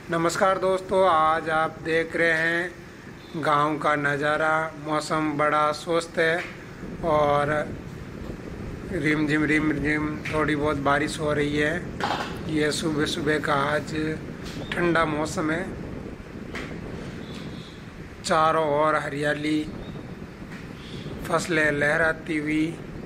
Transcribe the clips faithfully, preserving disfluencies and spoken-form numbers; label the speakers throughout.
Speaker 1: नमस्कार दोस्तों, आज आप देख रहे हैं गांव का नज़ारा। मौसम बड़ा स्वस्थ है और रिम झिम रिम झिम थोड़ी बहुत बारिश हो रही है। ये सुबह सुबह का आज ठंडा मौसम है। चारों ओर हरियाली, फसलें लहराती हुई।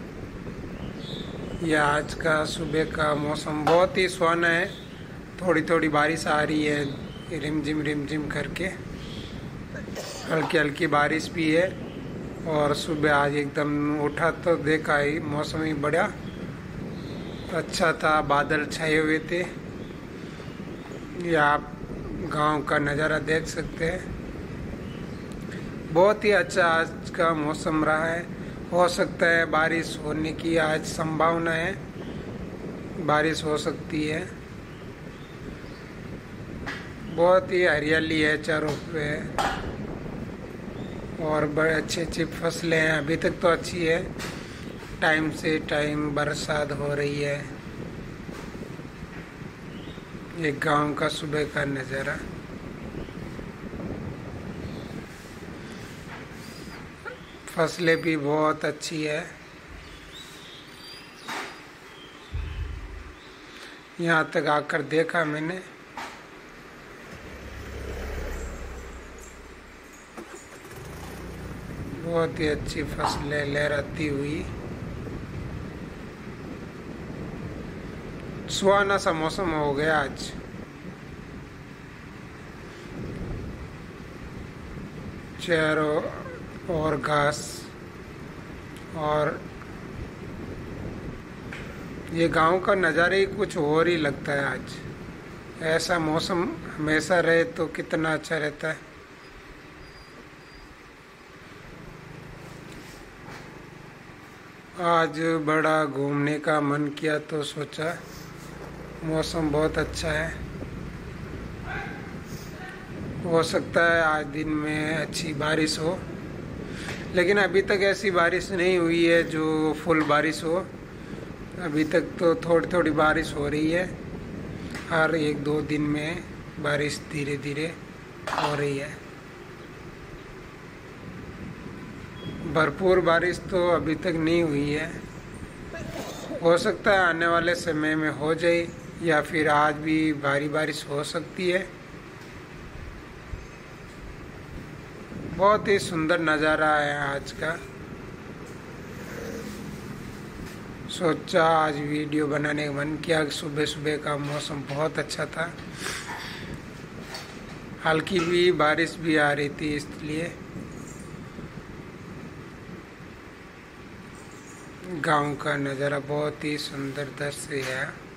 Speaker 1: यह आज का सुबह का मौसम बहुत ही सुहाना है। थोड़ी थोड़ी बारिश आ रही है, रिम झिम रिम झिम करके, हल्की हल्की बारिश भी है। और सुबह आज एकदम उठा तो देखा ही मौसम ही बड़ा अच्छा था, बादल छाए हुए थे। ये आप गांव का नज़ारा देख सकते हैं। बहुत ही अच्छा आज का मौसम रहा है। हो सकता है बारिश होने की आज संभावना है, बारिश हो सकती है। बहुत ही हरियाली है चारों पे और बड़े अच्छी अच्छी फसलें हैं। अभी तक तो अच्छी है, टाइम से टाइम बरसात हो रही है। ये गांव का सुबह का नज़ारा। फसलें भी बहुत अच्छी है। यहाँ तक आकर देखा मैंने, बहुत ही अच्छी फसलें लहराती हुई। सुहाना सा मौसम हो गया आज। चारों और घास और ये गांव का नज़ारा ही कुछ और ही लगता है। आज ऐसा मौसम हमेशा रहे तो कितना अच्छा रहता है। आज बड़ा घूमने का मन किया तो सोचा मौसम बहुत अच्छा है, हो सकता है आज दिन में अच्छी बारिश हो। लेकिन अभी तक ऐसी बारिश नहीं हुई है जो फुल बारिश हो। अभी तक तो थोड़ी थोड़ी बारिश हो रही है। हर एक दो दिन में बारिश धीरे धीरे हो रही है। भरपूर बारिश तो अभी तक नहीं हुई है। हो सकता है आने वाले समय में हो जाए, या फिर आज भी भारी बारिश हो सकती है। बहुत ही सुंदर नज़ारा है आज का। सोचा आज वीडियो बनाने का मन किया। सुबह सुबह का मौसम बहुत अच्छा था, हल्की भी बारिश भी आ रही थी, इसलिए गांव का नज़ारा बहुत ही सुंदर दृश्य है।